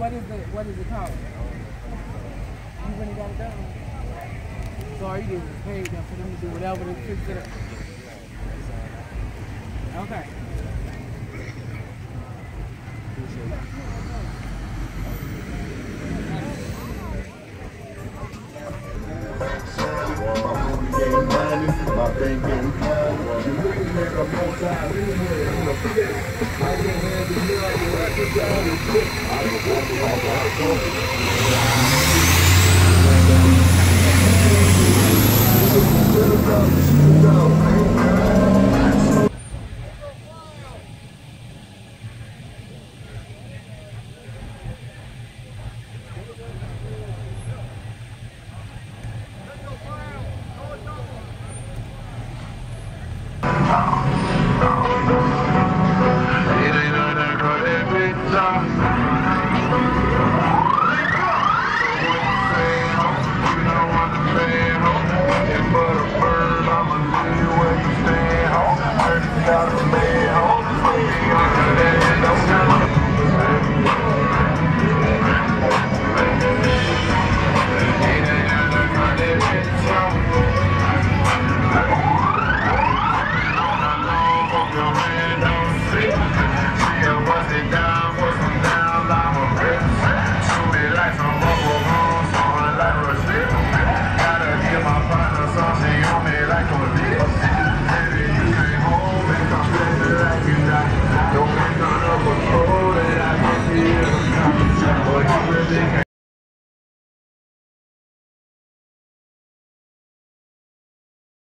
what is it called? You really got it done. So all you did was pay them for them to do whatever they fix it up. Okay. My thing getting hard. You really make a more time. Gotta get my partner something on me like a